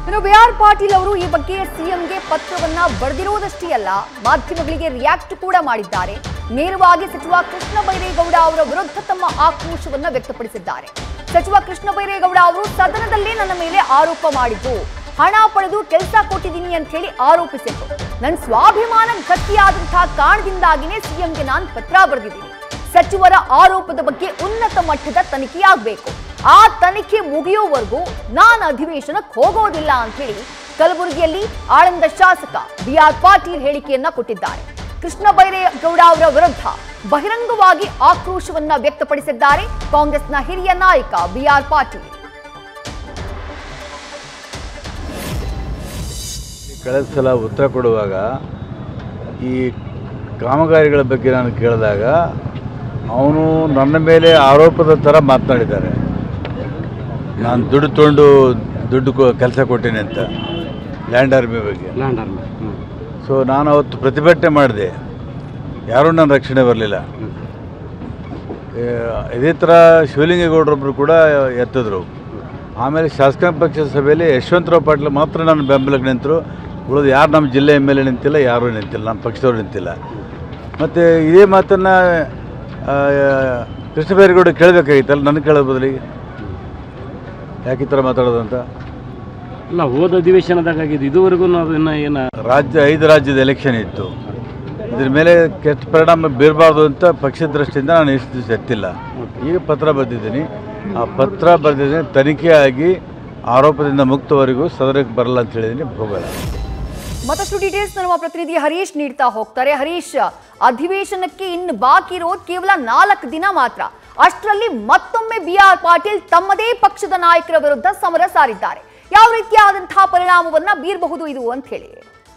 ಇನ್ನು ಬಿಆರ್ ಪಾಟೀಲ್ ಅವರು ಈ ಬಗ್ಗೆ ಸಿಎಂಗೆ ಪತ್ರವನ್ನ ಬರೆದಿರುವುದಷ್ಟೇ ಅಲ್ಲ, ಮಾಧ್ಯಮಗಳಿಗೆ ರಿಯಾಕ್ಟ್ ಕೂಡ ಮಾಡಿದ್ದಾರೆ. ನೇರವಾಗಿ ಸಚಿವ ಕೃಷ್ಣ ಬೈರೇಗೌಡ ಅವರ ವಿರುದ್ಧ ತಮ್ಮ ಆಕ್ರೋಶವನ್ನ ವ್ಯಕ್ತಪಡಿಸಿದ್ದಾರೆ. ಸಚಿವ ಕೃಷ್ಣ ಬೈರೇಗೌಡ ಅವರು ಸದನದಲ್ಲೇ ನನ್ನ ಮೇಲೆ ಆರೋಪ ಮಾಡಿದ್ದು, ಹಣ ಪಡೆದು ಕೆಲಸ ಕೊಟ್ಟಿದ್ದೀನಿ ಅಂತ ಹೇಳಿ ಆರೋಪಿಸಿದ್ರು. ನನ್ನ ಸ್ವಾಭಿಮಾನ ಗಟ್ಟಿಯಾದಂತಹ ಕಾರಣದಿಂದಾಗಿನೇ ಸಿಎಂಗೆ ನಾನು ಪತ್ರ ಬರೆದಿದ್ದೀನಿ. ಸಚಿವರ ಆರೋಪದ ಬಗ್ಗೆ ಉನ್ನತ ಮಟ್ಟದ ತನಿಖೆಯಾಗಬೇಕು. ಆ ತನಿಖೆ ಮುಗಿಯುವವರೆಗೂ ನಾನು ಅಧಿವೇಶನಕ್ಕೆ ಹೋಗೋದಿಲ್ಲ ಅಂತ ಹೇಳಿ ಕಲಬುರಗಿಯಲ್ಲಿ ಆಳಂದ ಶಾಸಕ ಬಿಆರ್ ಪಾಟೀಲ್ ಹೇಳಿಕೆಯನ್ನ ಕೊಟ್ಟಿದ್ದಾರೆ. ಕೃಷ್ಣ ಬೈರೇಗೌಡ ಅವರ ವಿರುದ್ಧ ಬಹಿರಂಗವಾಗಿ ಆಕ್ರೋಶವನ್ನ ವ್ಯಕ್ತಪಡಿಸಿದ್ದಾರೆ ಕಾಂಗ್ರೆಸ್ನ ಹಿರಿಯ ನಾಯಕ ಬಿಆರ್ ಪಾಟೀಲ್. ಕಳೆದ ಸಲ ಉತ್ತರ ಕೊಡುವಾಗ ಈ ಕಾಮಗಾರಿಗಳ ಬಗ್ಗೆ ನಾನು ಕೇಳಿದಾಗ ಅವನು ನನ್ನ ಮೇಲೆ ಆರೋಪದ ಥರ ಮಾತನಾಡಿದ್ದಾರೆ. ನಾನು ದುಡ್ಡು ತೊಗೊಂಡು ಕೆಲಸ ಕೊಟ್ಟೇನೆ ಅಂತ, ಲ್ಯಾಂಡ್ ಆರ್ಮಿ ಬಗ್ಗೆ. ಸೊ ನಾನು ಅವತ್ತು ಪ್ರತಿಭಟನೆ ಮಾಡಿದೆ, ಯಾರೂ ನನ್ನ ರಕ್ಷಣೆ ಬರಲಿಲ್ಲ. ಇದೇ ಥರ ಶಿವಲಿಂಗೇಗೌಡರೊಬ್ಬರು ಕೂಡ ಎತ್ತಿದ್ರು. ಆಮೇಲೆ ಶಾಸಕಾಂಗ ಪಕ್ಷದ ಸಭೆಯಲ್ಲಿ ಯಶವಂತರಾವ್ ಪಾಟೀಲ್ ಮಾತ್ರ ನನ್ನ ಬೆಂಬಲಕ್ಕೆ ನಿಂತರು. ಉಳಿದು ಯಾರು ನಮ್ಮ ಜಿಲ್ಲೆ MLA ನಿಂತಿಲ್ಲ, ಯಾರೂ ನಿಂತಿಲ್ಲ, ನಮ್ಮ ಪಕ್ಷದವ್ರು ನಿಂತಿಲ್ಲ. ಮತ್ತು ಇದೇ ಮಾತನ್ನು ಕೃಷ್ಣ ಬೈರೇಗೌಡ ಕೇಳಬೇಕಾಗಿತ್ತಲ್ಲ, ನನಗೆ ಕೇಳೋ ಬದಲಿಗೆ ಯಾಕೆ ಈ ಥರ ಮಾತಾಡೋದಂತ. ಇಲ್ಲ, ಹೋದ ಅಧಿವೇಶನದಾಗ ಆಗಿದ್ದು ಇದುವರೆಗೂ ಅದನ್ನು ಏನು 5 ರಾಜ್ಯದ ಎಲೆಕ್ಷನ್ ಇತ್ತು. ಇದ್ರ ಮೇಲೆ ಕೆಟ್ಟ ಪರಿಣಾಮ ಬೀರಬಾರ್ದು ಅಂತ ಪಕ್ಷದ ದೃಷ್ಟಿಯಿಂದ ನಾನು ಎಷ್ಟು ದಿವಸ ಎತ್ತಿಲ್ಲ. ಈಗ ಪತ್ರ ಬರೆದಿದ್ದೀನಿ. ಆ ಪತ್ರ ಬರೆದಿದ್ದೀನಿ, ತನಿಖೆ ಆಗಿ ಆರೋಪದಿಂದ ಮುಕ್ತವರೆಗೂ ಸದನಕ್ಕೆ ಬರಲ್ಲ ಅಂತ ಹೇಳಿದ್ದೀನಿ, ಹೋಗಲ್ಲ. ಮತ್ತಷ್ಟು ಡೀಟೇಲ್ಸ್ ನಮ್ಮ ಪ್ರತಿನಿಧಿ ಹರೀಶ್ ನೀಡ್ತಾ ಹೋಗ್ತಾರೆ. ಹರೀಶ್, ಅಧಿವೇಶನಕ್ಕೆ ಇನ್ನು ಬಾಕಿ ಇರೋದು ಕೇವಲ 4 ದಿನ ಮಾತ್ರ. ಅಷ್ಟರಲ್ಲಿ ಮತ್ತೊಮ್ಮೆ ಬಿಆರ್ ಪಾಟೀಲ್ ತಮ್ಮದೇ ಪಕ್ಷದ ನಾಯಕರ ವಿರುದ್ಧ ಸಮರ ಸಾರಿದ್ದಾರೆ. ಯಾವ ರೀತಿಯಾದಂತಹ ಪರಿಣಾಮವನ್ನ ಬೀರಬಹುದು ಇದು ಅಂತ ಹೇಳಿ?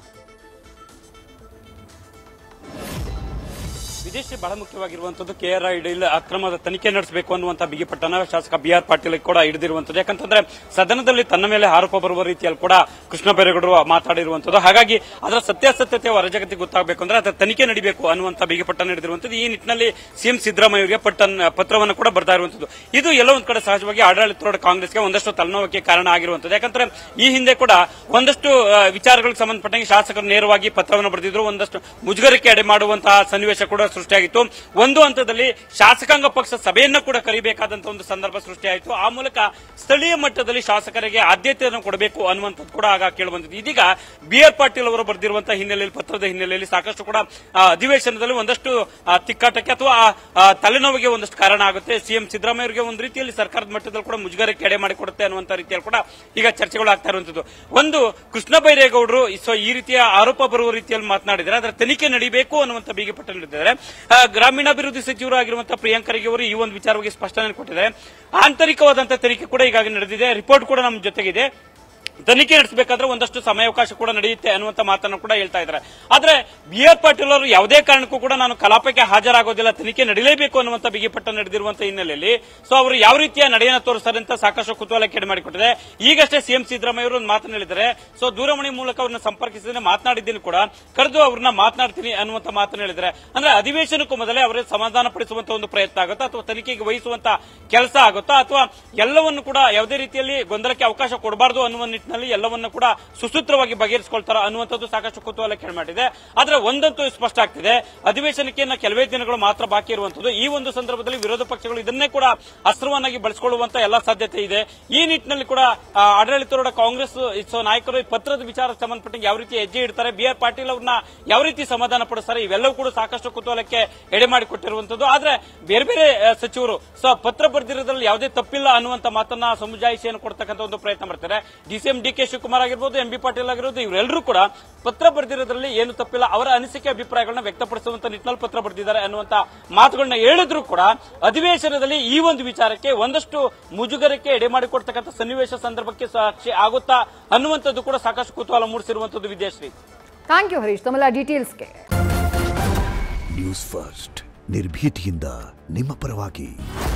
ವಿದೇಶಿ ಬಹಳ ಮುಖ್ಯವಾಗಿರುವಂತದ್ದು KRI ಡೀಲ್ ಅಕ್ರಮದ ತನಿಖೆ ನಡೆಸಬೇಕು ಅನ್ನುವಂತ ಬಿಗಿಪಟ್ಟನ ಶಾಸಕ ಬಿಆರ್ ಪಾಟೀಲ್ ಕೂಡ ಹಿಡಿದಿರುವಂತದ್ದು. ಯಾಕಂತಂದ್ರೆ ಸದನದಲ್ಲಿ ತನ್ನ ಮೇಲೆ ಆರೋಪ ಬರುವ ರೀತಿಯಲ್ಲಿ ಕೂಡ ಕೃಷ್ಣ ಬೈರೇಗೌಡರು ಮಾತಾಡಿರುವಂತದ್ದು. ಹಾಗಾಗಿ ಅದರ ಸತ್ಯಾಸತ್ಯತೆ ಹೊರ ಜಗತ್ತಿಗೆ ಗೊತ್ತಾಗಬೇಕು ಅಂದ್ರೆ ಅದರ ತನಿಖೆ ನಡೀಬೇಕು ಅನ್ನುವಂತ ಬಿಗಿಪಟ್ಟನ ಹಿಡಿದಿರುವಂತದ್ದು. ಈ ನಿಟ್ಟಿನಲ್ಲಿ ಸಿಎಂ ಸಿದ್ದರಾಮಯ್ಯ ಅವರಿಗೆ ಪತ್ರವನ್ನು ಕೂಡ ಬರ್ತಾ ಇರುವಂತದ್ದು. ಇದು ಎಲ್ಲೋ ಒಂದ್ ಕಡೆ ಸಹಜವಾಗಿ ಆಡಳಿತಾರೂಢ ಕಾಂಗ್ರೆಸ್ಗೆ ಒಂದಷ್ಟು ತಲೆನೋವಕ್ಕೆ ಕಾರಣ ಆಗಿರುವಂತದ್ದು. ಯಾಕಂದ್ರೆ ಈ ಹಿಂದೆ ಕೂಡ ಒಂದಷ್ಟು ವಿಚಾರಗಳಿಗೆ ಸಂಬಂಧಪಟ್ಟಂಗೆ ಶಾಸಕರು ನೇರವಾಗಿ ಪತ್ರವನ್ನು ಬರೆದಿದ್ರು. ಒಂದಷ್ಟು ಮುಜುಗರಕ್ಕೆ ಎಡೆ ಮಾಡುವಂತಹ ಸನ್ನಿವೇಶ ಕೂಡ ಸೃಷ್ಟಿಯಾಗಿತ್ತು. ಒಂದು ಹಂತದಲ್ಲಿ ಶಾಸಕಾಂಗ ಪಕ್ಷ ಸಭೆಯನ್ನ ಕೂಡ ಕರಿಬೇಕಾದಂತಹ ಒಂದು ಸಂದರ್ಭ ಸೃಷ್ಟಿಯಾಯಿತು. ಆ ಮೂಲಕ ಸ್ಥಳೀಯ ಮಟ್ಟದಲ್ಲಿ ಶಾಸಕರಿಗೆ ಆದ್ಯತೆಯನ್ನು ಕೊಡಬೇಕು ಅನ್ನುವಂಥದ್ದು ಕೂಡ ಆಗ ಕೇಳಿಬಂದಿತ್ತು. ಇದೀಗ ಬಿಆರ್ ಪಾಟೀಲ್ ಅವರು ಬರೆದಿರುವಂತಹ ಹಿನ್ನೆಲೆಯಲ್ಲಿ, ಪತ್ರದ ಹಿನ್ನೆಲೆಯಲ್ಲಿ ಸಾಕಷ್ಟು ಕೂಡ ಅಧಿವೇಶನದಲ್ಲಿ ಒಂದಷ್ಟು ತಿಕ್ಕಾಟಕ್ಕೆ ಅಥವಾ ತಲೆನೋವಿಗೆ ಒಂದಷ್ಟು ಕಾರಣ ಆಗುತ್ತೆ. ಸಿಎಂ ಸಿದ್ದರಾಮಯ್ಯ ಅವರಿಗೆ ಒಂದು ರೀತಿಯಲ್ಲಿ ಸರ್ಕಾರದ ಮಟ್ಟದಲ್ಲಿ ಕೂಡ ಮುಜುಗರಕ್ಕೆ ಎಡೆ ಮಾಡಿಕೊಡುತ್ತೆ ಅನ್ನುವಂಥ ರೀತಿಯಲ್ಲಿ ಕೂಡ ಈಗ ಚರ್ಚೆಗಳು ಆಗ್ತಾ ಇರುವಂತದ್ದು. ಒಂದು ಕೃಷ್ಣ ಬೈರೇಗೌಡರು ಈ ರೀತಿಯ ಆರೋಪ ಬರುವ ರೀತಿಯಲ್ಲಿ ಮಾತನಾಡಿದರೆ ಅದರ ತನಿಖೆ ನಡೀಬೇಕು ಅನ್ನುವಂಥ ಬಿಗಿಪಟ್ಟು ನೀಡಿದ್ದಾರೆ. ಗ್ರಾಮೀಣಾಭಿವೃದ್ಧಿ ಸಚಿವರಾಗಿರುವಂತಹ ಪ್ರಿಯಾಂಕ್ ಖರ್ಗೆ ಅವರು ಈ ಒಂದು ವಿಚಾರವಾಗಿ ಸ್ಪಷ್ಟನೆ ಕೊಟ್ಟಿದ್ದಾರೆ. ಆಂತರಿಕವಾದಂತಹ ತನಿಖೆ ಕೂಡ ಈಗಾಗಲೇ ನಡೆದಿದೆ, ರಿಪೋರ್ಟ್ ಕೂಡ ನಮ್ಮ ಜೊತೆಗಿದೆ. ತನಿಖೆ ನಡೆಸಬೇಕಾದ್ರೆ ಒಂದಷ್ಟು ಸಮಯಾವಕಾಶ ಕೂಡ ನಡೆಯುತ್ತೆ ಅನ್ನುವಂತ ಮಾತನ್ನು ಕೂಡ ಹೇಳ್ತಾ ಇದ್ದಾರೆ. ಆದ್ರೆ ಬಿಆರ್ ಪಾಟೀಲ್ ಅವರು ಯಾವುದೇ ಕಾರಣಕ್ಕೂ ಕೂಡ ನಾನು ಕಲಾಪಕ್ಕೆ ಹಾಜರಾಗೋದಿಲ್ಲ, ತನಿಖೆ ನಡೀಲೇಬೇಕು ಅನ್ನುವಂತ ಬಿಗಿಪಟ್ಟು ನಡೆದಿರುವಂತಹ ಹಿನ್ನೆಲೆಯಲ್ಲಿ ಅವರು ಯಾವ ರೀತಿಯ ನಡೆಯನ್ನು ತೋರಿಸ್ತಾರೆ ಅಂತ ಸಾಕಷ್ಟು ಕುತೂಹಲಕ್ಕೆ ಎಡೆ ಮಾಡಿಕೊಟ್ಟಿದೆ. ಈಗಷ್ಟೇ ಸಿಎಂ ಸಿದ್ದರಾಮಯ್ಯ ಅವರು ಒಂದು ಮಾತನ್ನು ಹೇಳಿದ್ದಾರೆ. ದೂರವಾಣಿ ಮೂಲಕ ಅವ್ರನ್ನ ಸಂಪರ್ಕಿಸಿದ್ರೆ ಮಾತನಾಡಿದ್ದೀನಿ ಕೂಡ, ಕರೆದು ಅವ್ರನ್ನ ಮಾತನಾಡ್ತೀನಿ ಅನ್ನುವಂತ ಮಾತನ್ನು ಹೇಳಿದ್ದಾರೆ. ಅಂದ್ರೆ ಅಧಿವೇಶನಕ್ಕೂ ಮೊದಲೇ ಅವರೇ ಸಮಾಧಾನ ಪಡಿಸುವಂತ ಒಂದು ಪ್ರಯತ್ನ ಆಗುತ್ತಾ ಅಥವಾ ತನಿಖೆಗೆ ವಹಿಸುವಂತ ಕೆಲಸ ಆಗುತ್ತಾ ಅಥವಾ ಎಲ್ಲವನ್ನು ಕೂಡ ಯಾವುದೇ ರೀತಿಯಲ್ಲಿ ಗೊಂದಲಕ್ಕೆ ಅವಕಾಶ ಕೊಡಬಾರದು ಅನ್ನುವ ನಿಟ್ಟಿನಲ್ಲಿ ಎಲ್ಲವನ್ನ ಕೂಡ ಸುಸೂತ್ರವಾಗಿ ಬಗೆಹರಿಸಿಕೊಳ್ತಾರ ಅನ್ನುವಂಥದ್ದು ಸಾಕಷ್ಟು ಕುತೂಹಲ ಕೆಳಮಾಡಿದೆ. ಆದ್ರೆ ಒಂದಂತೂ ಸ್ಪಷ್ಟ ಆಗ್ತಿದೆ, ಅಧಿವೇಶನಕ್ಕೆ ಕೆಲವೇ ದಿನಗಳು ಮಾತ್ರ ಬಾಕಿ ಇರುವಂತದ್ದು. ಈ ಒಂದು ಸಂದರ್ಭದಲ್ಲಿ ವಿರೋಧ ಪಕ್ಷಗಳು ಇದನ್ನೇ ಕೂಡ ಅಸ್ತ್ರವನ್ನಾಗಿ ಬಳಸಿಕೊಳ್ಳುವಂತ ಎಲ್ಲಾ ಸಾಧ್ಯತೆ ಇದೆ. ಈ ನಿಟ್ಟಿನಲ್ಲಿ ಕೂಡ ಆಡಳಿತಾರೂಢ ಕಾಂಗ್ರೆಸ್ ನಾಯಕರು ಈ ಪತ್ರದ ವಿಚಾರಕ್ಕೆ ಸಂಬಂಧಪಟ್ಟ ಯಾವ ರೀತಿ ಹೆಜ್ಜೆ ಇಡ್ತಾರೆ, ಬಿಆರ್ ಪಾಟೀಲ್ ಅವ್ರನ್ನ ಯಾವ ರೀತಿ ಸಮಾಧಾನ ಪಡಿಸ್ತಾರೆ, ಇವೆಲ್ಲವೂ ಕೂಡ ಸಾಕಷ್ಟು ಕುತೂಹಲಕ್ಕೆ ಎಡೆ ಮಾಡಿಕೊಟ್ಟಿರುವಂತದ್ದು. ಆದ್ರೆ ಬೇರೆ ಬೇರೆ ಸಚಿವರು ಪತ್ರ ಬರೆದಿರೋದ್ರಲ್ಲಿ ಯಾವುದೇ ತಪ್ಪಿಲ್ಲ ಅನ್ನುವಂತ ಮಾತನ್ನ ಸಮಜಾಯಿಷಿಯನ್ನು ಕೊಡ್ತಕ್ಕಂಥ ಒಂದು ಪ್ರಯತ್ನ ಮಾಡ್ತಾರೆ. ಡಿಸಿಎಂ ಡಿ.ಕೆ. ಶಿವಕುಮಾರ್ ಆಗಿರ್ಬೋದು, ಎಂಬಿ ಪಾಟೀಲ್ ಆಗಿರ್ಬೋದು, ಇವರೆಲ್ಲರೂ ಕೂಡ ಪತ್ರ ಬರೆದಿರೋದ್ರಲ್ಲಿ ಏನು ತಪ್ಪಿಲ್ಲ, ಅವರ ಅನಿಸಿಕೆ ಅಭಿಪ್ರಾಯಗಳನ್ನ ವ್ಯಕ್ತಪಡಿಸುವಂತ ನಿಟ್ಟಿನಲ್ಲಿ ಪತ್ರ ಬರೆದಿದ್ದಾರೆ ಅನ್ನುವಂತ ಮಾತುಗಳನ್ನ ಹೇಳಿದ್ರು ಕೂಡ ಅಧಿವೇಶನದಲ್ಲಿ ಈ ಒಂದು ವಿಚಾರಕ್ಕೆ ಒಂದಷ್ಟು ಮುಜುಗರಕ್ಕೆ ಎಡೆ ಮಾಡಿಕೊಡ್ತಕ್ಕಂಥ ಸನ್ನಿವೇಶ ಸಂದರ್ಭಕ್ಕೆ ಸಾಕ್ಷಿ ಆಗುತ್ತಾ ಅನ್ನುವಂಥದ್ದು ಕೂಡ ಸಾಕಷ್ಟು ಕುತೂಹಲ ಮೂಡಿಸಿರುವಂತದ್ದು. ವಿದ್ಯಾಶ್ರೀ, ಥ್ಯಾಂಕ್ ಯು ಹರೀಶ್, ತಮ್ಮೆಲ್ಲ ಡೀಟೇಲ್ಸ್ಗೆ. ನ್ಯೂಸ್ ಫಸ್ಟ್ ನಿರ್ಭೀತಿಯಿಂದ ನಿಮ್ಮ ಪರವಾಗಿ.